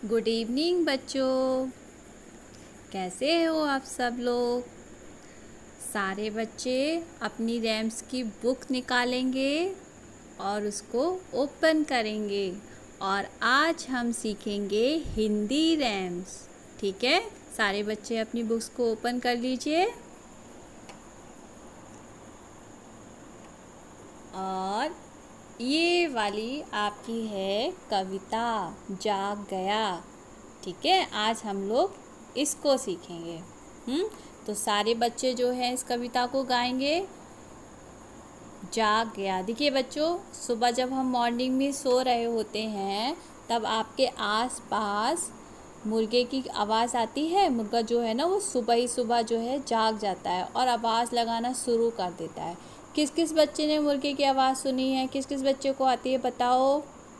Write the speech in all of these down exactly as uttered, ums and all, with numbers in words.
Good evening बच्चों, कैसे हो आप सब लोग। सारे बच्चे अपनी रैम्स की बुक निकालेंगे और उसको ओपन करेंगे और आज हम सीखेंगे हिंदी रैम्स। ठीक है, सारे बच्चे अपनी बुक्स को ओपन कर लीजिए और ये वाली आपकी है कविता जाग गया। ठीक है, आज हम लोग इसको सीखेंगे। हम्म तो सारे बच्चे जो हैं इस कविता को गाएंगे। जाग गया। देखिए बच्चों, सुबह जब हम मॉर्निंग में सो रहे होते हैं तब आपके आस पास मुर्गे की आवाज़ आती है। मुर्गा जो है ना वो सुबह ही सुबह जो है जाग जाता है और आवाज़ लगाना शुरू कर देता है। किस किस बच्चे ने मुर्गे की आवाज़ सुनी है? किस किस बच्चे को आती है बताओ।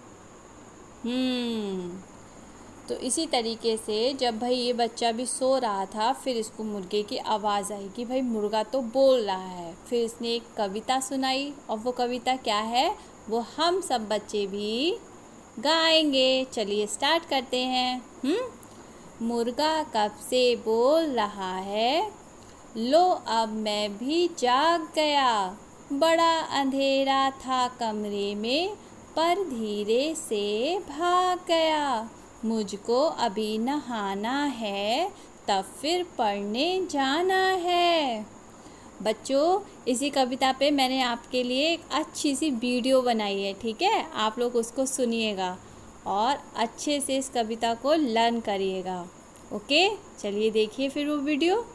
हम्म तो इसी तरीके से जब भाई ये बच्चा भी सो रहा था, फिर इसको मुर्गे की आवाज़ आई कि भाई मुर्गा तो बोल रहा है। फिर इसने एक कविता सुनाई और वो कविता क्या है वो हम सब बच्चे भी गाएंगे। चलिए स्टार्ट करते हैं। हम्म मुर्गा कब से बोल रहा है, लो अब मैं भी जाग गया। बड़ा अंधेरा था कमरे में, पर धीरे से भाग गया। मुझको अभी नहाना है, तब फिर पढ़ने जाना है। बच्चों, इसी कविता पे मैंने आपके लिए एक अच्छी सी वीडियो बनाई है। ठीक है, आप लोग उसको सुनिएगा और अच्छे से इस कविता को लर्न करिएगा। ओके, चलिए देखिए फिर वो video.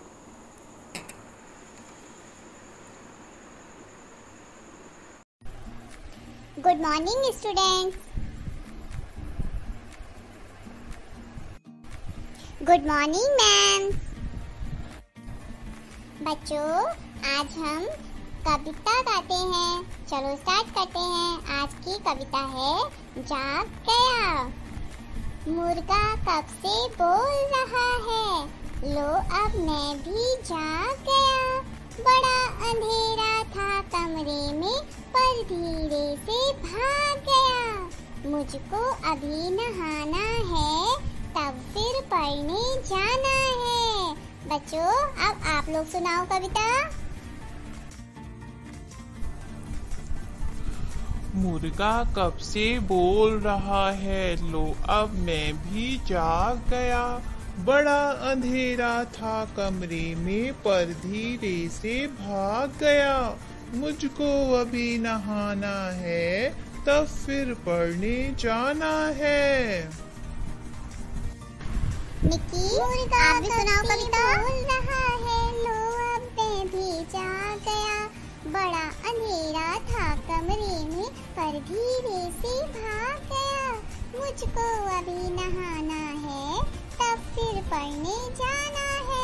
Good morning students. Good morning ma'am. बच्चों, आज हम कविता गाते हैं। चलो स्टार्ट करते हैं। आज की कविता है जाग गया। मुर्गा कब से बोल रहा है, लो अब मैं भी जाग गया। बड़ा अंधेरा था कमरे में, पर धीरे से भाग गया। मुझको अभी नहाना है, तब फिर पढ़ने जाना है। बच्चों, अब आप लोग सुनाओ कविता। मुर्गा कब से बोल रहा है, लो अब मैं भी जाग गया। बड़ा अंधेरा था कमरे में, पर धीरे से भाग गया। मुझको अभी नहाना है, तब फिर पढ़ने जाना है। निक्की, आप भी सुनाओ कविता। बोल रहा है, लो अब मैं भी जाग गया। बड़ा अंधेरा था कमरे में, पर धीरे से भाग गया। मुझको अभी नहाना है, तब फिर पढ़ने जाना है।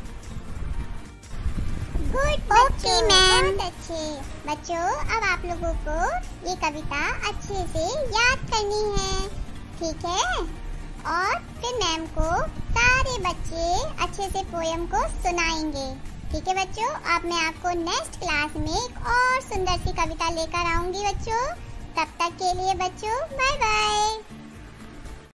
गुड ओके मैम, बहुत अच्छे। बच्चों, अब आप लोगों को ये कविता अच्छे से याद करनी है। ठीक है, और फिर मैम को सारे बच्चे अच्छे से पोयम को सुनाएंगे। ठीक है बच्चों, अब मैं आपको नेक्स्ट क्लास में एक और सुंदर सी कविता लेकर आऊंगी बच्चों। तब तक के लिए बच्चों बाय बाय।